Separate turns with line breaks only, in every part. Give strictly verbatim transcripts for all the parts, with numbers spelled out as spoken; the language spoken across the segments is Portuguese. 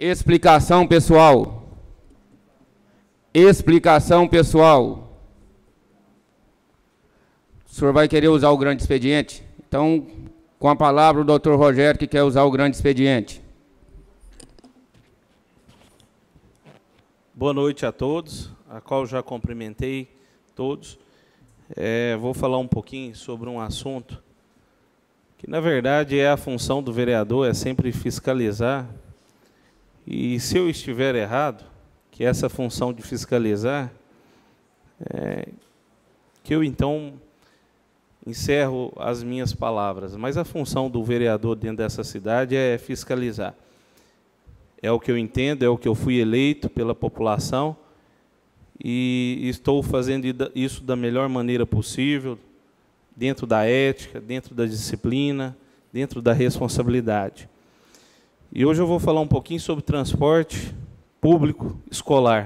Explicação pessoal. Explicação pessoal. O senhor vai querer usar o grande expediente? Então, com a palavra, o doutor Rogério, que quer usar o grande expediente.
Boa noite a todos, a qual já cumprimentei todos. É, vou falar um pouquinho sobre um assunto que, na verdade, é a função do vereador, é sempre fiscalizar. E, se eu estiver errado, que essa função de fiscalizar, é, que eu, então, encerro as minhas palavras. Mas a função do vereador dentro dessa cidade é fiscalizar. É o que eu entendo, é o que eu fui eleito pela população e estou fazendo isso da melhor maneira possível, dentro da ética, dentro da disciplina, dentro da responsabilidade. E hoje eu vou falar um pouquinho sobre transporte público escolar.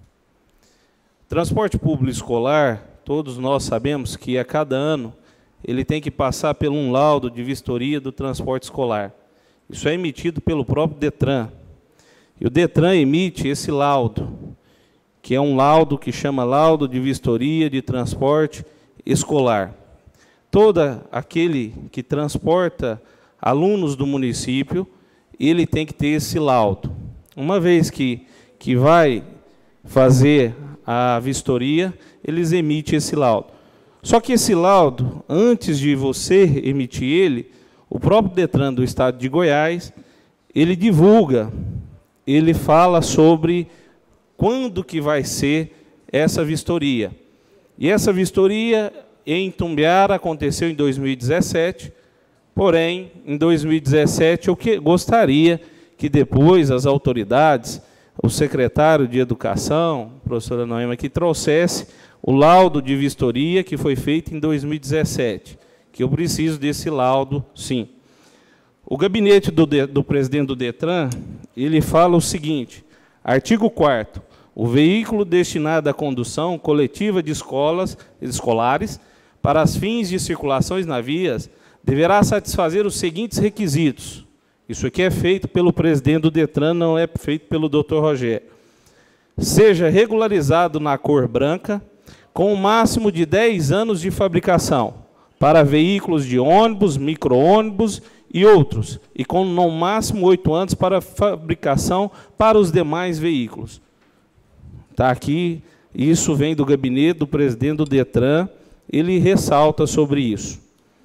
Transporte público escolar, todos nós sabemos que a cada ano ele tem que passar por um laudo de vistoria do transporte escolar. Isso é emitido pelo próprio DETRAN. E o DETRAN emite esse laudo, que é um laudo que chama laudo de vistoria de transporte escolar. Todo aquele que transporta alunos do município, ele tem que ter esse laudo. Uma vez que, que vai fazer a vistoria, eles emitem esse laudo. Só que esse laudo, antes de você emitir ele, o próprio DETRAN do estado de Goiás, ele divulga, ele fala sobre quando que vai ser essa vistoria. E essa vistoria em Itumbiara aconteceu em dois mil e dezessete, porém, em dois mil e dezessete, eu que, gostaria que depois as autoridades, o secretário de Educação, a professora Noema, que trouxesse o laudo de vistoria que foi feito em dois mil e dezessete, que eu preciso desse laudo, sim. O gabinete do, do presidente do DETRAN, ele fala o seguinte, artigo quarto, o veículo destinado à condução coletiva de escolas escolares para as fins de circulações na vias deverá satisfazer os seguintes requisitos. Isso aqui é feito pelo presidente do DETRAN, não é feito pelo doutor Rogério. Seja regularizado na cor branca, com o máximo de dez anos de fabricação, para veículos de ônibus, micro-ônibus e outros, e com no máximo oito anos para fabricação para os demais veículos. Está aqui, isso vem do gabinete do presidente do DETRAN, ele ressalta sobre isso.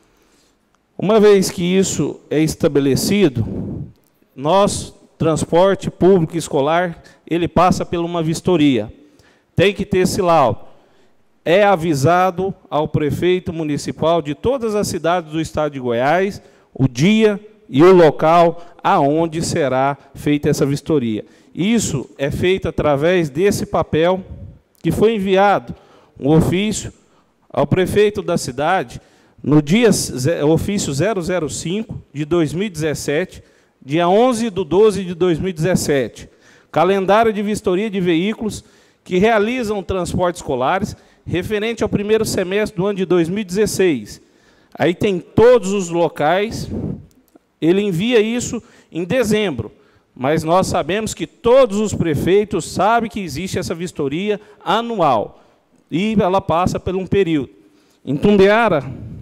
Uma vez que isso é estabelecido, nós, transporte público escolar, ele passa por uma vistoria. Tem que ter esse laudo. É avisado ao prefeito municipal de todas as cidades do estado de Goiás, o dia e o local aonde será feita essa vistoria. Isso é feito através desse papel que foi enviado, um ofício ao prefeito da cidade, no dia ofício zero zero cinco de dois mil e dezessete, dia onze de doze de dois mil e dezessete, calendário de vistoria de veículos que realizam transportes escolares, referente ao primeiro semestre do ano de dois mil e dezesseis. Aí tem todos os locais, ele envia isso em dezembro, mas nós sabemos que todos os prefeitos sabem que existe essa vistoria anual, e ela passa por um período. Em Itumbiara,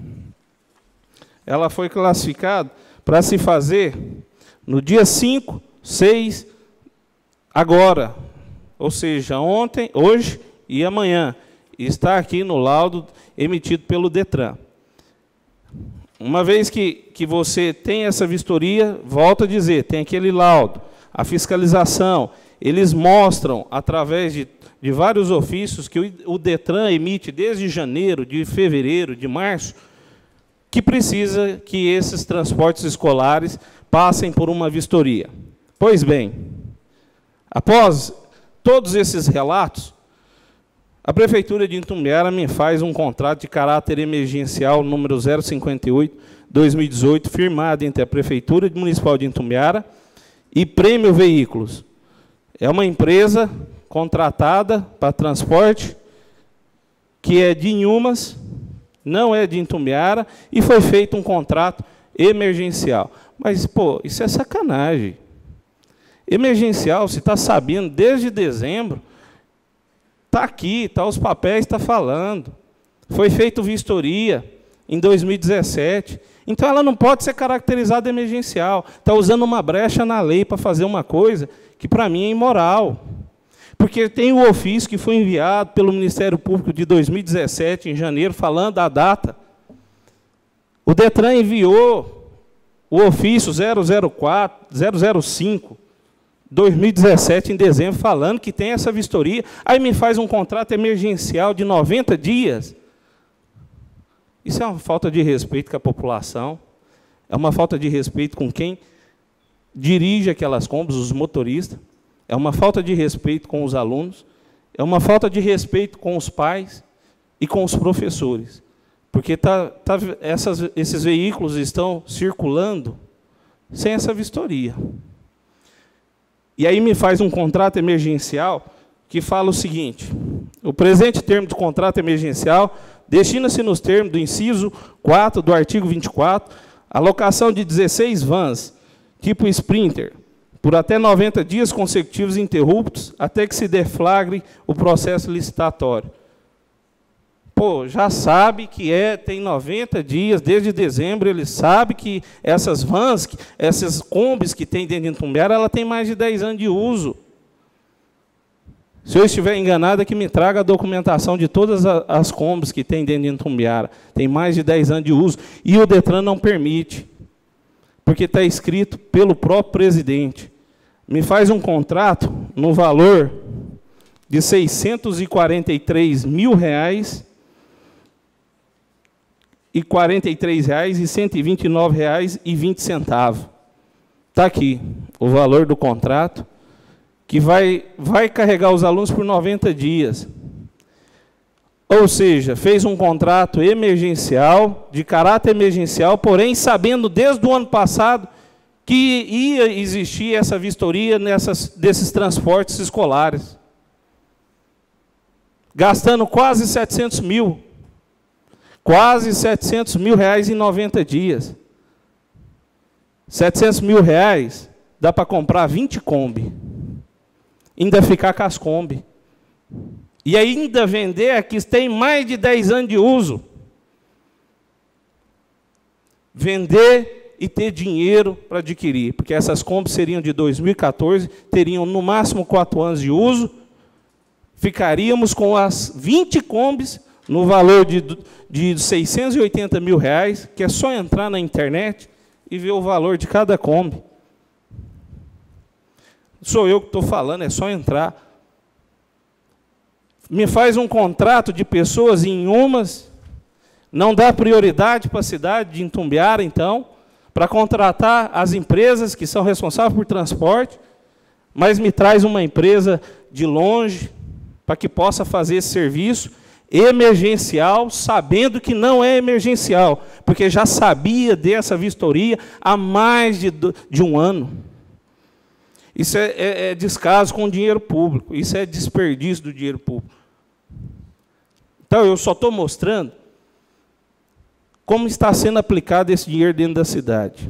ela foi classificada para se fazer no dia cinco, seis, agora, ou seja, ontem, hoje e amanhã. Está aqui no laudo emitido pelo DETRAN. Uma vez que, que você tem essa vistoria, volto a dizer, tem aquele laudo, a fiscalização, eles mostram, através de, de vários ofícios que o, o DETRAN emite desde janeiro, de fevereiro, de março, que precisa que esses transportes escolares passem por uma vistoria. Pois bem, após todos esses relatos, a Prefeitura de Itumbiara me faz um contrato de caráter emergencial número zero cinquenta e oito, dois mil e dezoito, firmado entre a Prefeitura Municipal de Itumbiara e Prêmio Veículos. É uma empresa contratada para transporte, que é de Inhumas, não é de Itumbiara, e foi feito um contrato emergencial. Mas, pô, isso é sacanagem. Emergencial, se está sabendo, desde dezembro, está aqui, está os papéis, está falando. Foi feita vistoria em dois mil e dezessete. Então, ela não pode ser caracterizada emergencial. Está usando uma brecha na lei para fazer uma coisa que, para mim, é imoral. Porque tem o ofício que foi enviado pelo Ministério Público de dois mil e dezessete, em janeiro, falando da data. O DETRAN enviou o ofício zero zero quatro, zero zero cinco, dois mil e dezessete, em dezembro, falando que tem essa vistoria. Aí me faz um contrato emergencial de noventa dias. Isso é uma falta de respeito com a população, é uma falta de respeito com quem dirige aquelas combis, os motoristas, é uma falta de respeito com os alunos, é uma falta de respeito com os pais e com os professores, porque tá, tá, essas, esses veículos estão circulando sem essa vistoria. E aí me faz um contrato emergencial que fala o seguinte: o presente termo de contrato emergencial destina-se nos termos do inciso quatro do artigo vinte e quatro, a locação de dezesseis vans, tipo Sprinter, por até noventa dias consecutivos interruptos, até que se deflagre o processo licitatório. Pô, já sabe que é, tem noventa dias, desde dezembro, ele sabe que essas vans, essas combis que tem dentro de Itumbiara, ela tem mais de dez anos de uso. Se eu estiver enganado, é que me traga a documentação de todas as combis que tem dentro de Itumbiara. Tem mais de dez anos de uso. E o DETRAN não permite, porque está escrito pelo próprio presidente. Me faz um contrato no valor de seiscentos e quarenta e três mil reais e quarenta e três reais e cento e vinte e nove reais e vinte centavos. Está aqui o valor do contrato, que vai, vai carregar os alunos por noventa dias. Ou seja, fez um contrato emergencial, de caráter emergencial, porém sabendo desde o ano passado que ia existir essa vistoria nessas, desses transportes escolares. Gastando quase setecentos mil. Quase setecentos mil reais em noventa dias. setecentos mil reais dá para comprar vinte Kombi. Ainda ficar com as Kombi. E ainda vender a que tem mais de dez anos de uso. Vender e ter dinheiro para adquirir. Porque essas Kombi seriam de dois mil e quatorze, teriam no máximo quatro anos de uso. Ficaríamos com as vinte Kombis no valor de, de seiscentos e oitenta mil reais, que é só entrar na internet e ver o valor de cada Kombi. Sou eu que estou falando, é só entrar. Me faz um contrato de pessoas em umas, não dá prioridade para a cidade de Itumbiara, então, para contratar as empresas que são responsáveis por transporte, mas me traz uma empresa de longe, para que possa fazer esse serviço emergencial, sabendo que não é emergencial, porque já sabia dessa vistoria há mais de, de um ano. Isso é, é, é descaso com o dinheiro público, isso é desperdício do dinheiro público. Então, eu só estou mostrando como está sendo aplicado esse dinheiro dentro da cidade.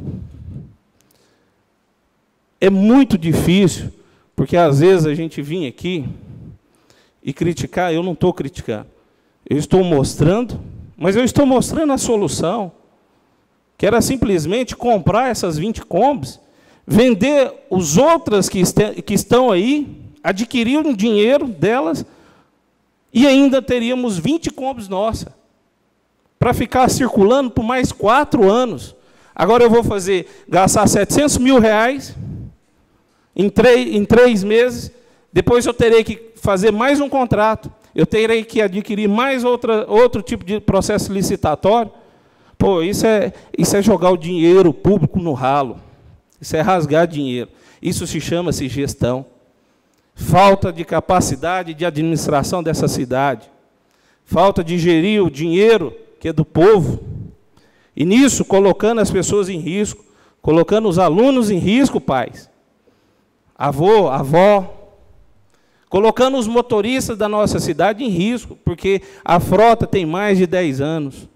É muito difícil, porque às vezes a gente vinha aqui e criticar, eu não estou criticando. Eu estou mostrando, mas eu estou mostrando a solução, que era simplesmente comprar essas vinte Kombis, vender os outras que, este, que estão aí, adquirir o dinheiro delas, e ainda teríamos vinte Kombis nossas, para ficar circulando por mais quatro anos. Agora eu vou fazer, gastar setecentos mil reais em três, em três meses, depois eu terei que fazer mais um contrato, eu terei que adquirir mais outra, outro tipo de processo licitatório. Pô, isso é, isso é jogar o dinheiro público no ralo. Isso é rasgar dinheiro. Isso se chama-se gestão. Falta de capacidade de administração dessa cidade. Falta de gerir o dinheiro que é do povo. E nisso, colocando as pessoas em risco, colocando os alunos em risco, pais, avô, avó, colocando os motoristas da nossa cidade em risco, porque a frota tem mais de dez anos.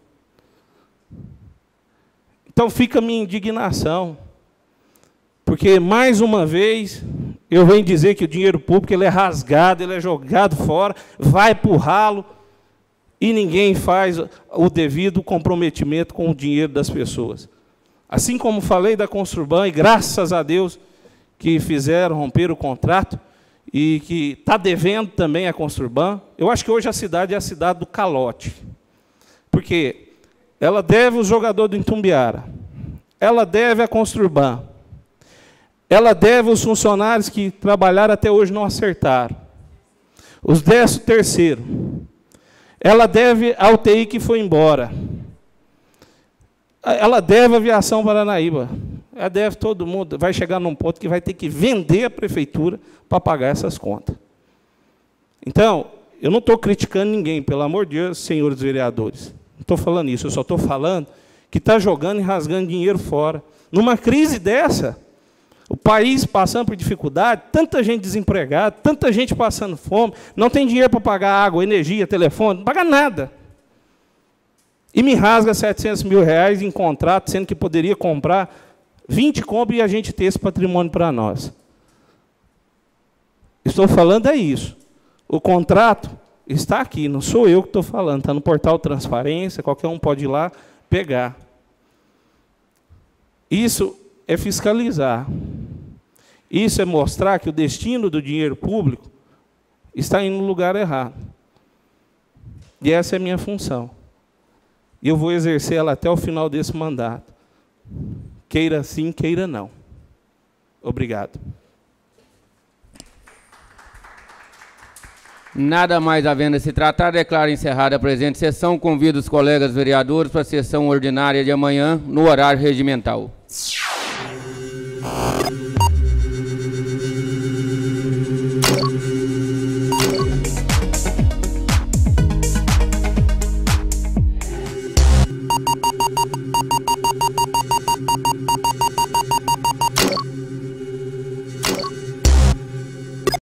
Então fica a minha indignação, porque mais uma vez eu venho dizer que o dinheiro público ele é rasgado, ele é jogado fora, vai para o ralo, e ninguém faz o devido comprometimento com o dinheiro das pessoas. Assim como falei da Construban, e graças a Deus que fizeram romper o contrato, e que está devendo também a Construban, eu acho que hoje a cidade é a cidade do calote. Porque ela deve o jogador do Itumbiara, ela deve a Construban, ela deve os funcionários que trabalharam até hoje não acertaram, os décimo terceiro, ela deve a U T I que foi embora, ela deve a Aviação Paranaíba, ela deve todo mundo, vai chegar num ponto que vai ter que vender a prefeitura para pagar essas contas. Então, eu não estou criticando ninguém, pelo amor de Deus, senhores vereadores. Não estou falando isso, eu só estou falando que está jogando e rasgando dinheiro fora. Numa crise dessa, o país passando por dificuldade, tanta gente desempregada, tanta gente passando fome, não tem dinheiro para pagar água, energia, telefone, não paga nada. E me rasga setecentos mil reais em contrato, sendo que poderia comprar vinte compras e a gente ter esse patrimônio para nós. Estou falando é isso. O contrato está aqui, não sou eu que estou falando, está no portal Transparência, qualquer um pode ir lá pegar. Isso é fiscalizar. Isso é mostrar que o destino do dinheiro público está indo no lugar errado. E essa é a minha função. E eu vou exercer ela até o final desse mandato. Queira sim, queira não. Obrigado.
Nada mais havendo a se tratar, declaro encerrada a presente sessão. Convido os colegas vereadores para a sessão ordinária de amanhã, no horário regimental.